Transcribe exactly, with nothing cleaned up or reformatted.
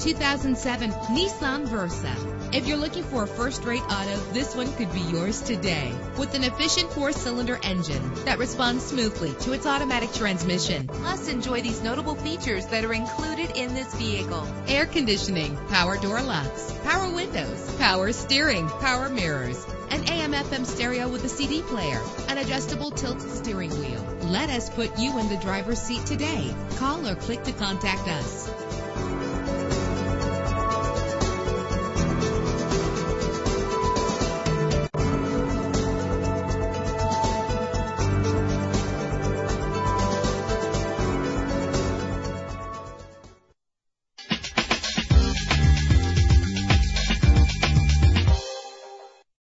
two thousand seven Nissan Versa. If you're looking for a first-rate auto, this one could be yours today. With an efficient four-cylinder engine that responds smoothly to its automatic transmission. Plus, enjoy these notable features that are included in this vehicle: air conditioning, power door locks, power windows, power steering, power mirrors, an A M F M stereo with a C D player, an adjustable tilt steering wheel. Let us put you in the driver's seat today. Call or click to contact us.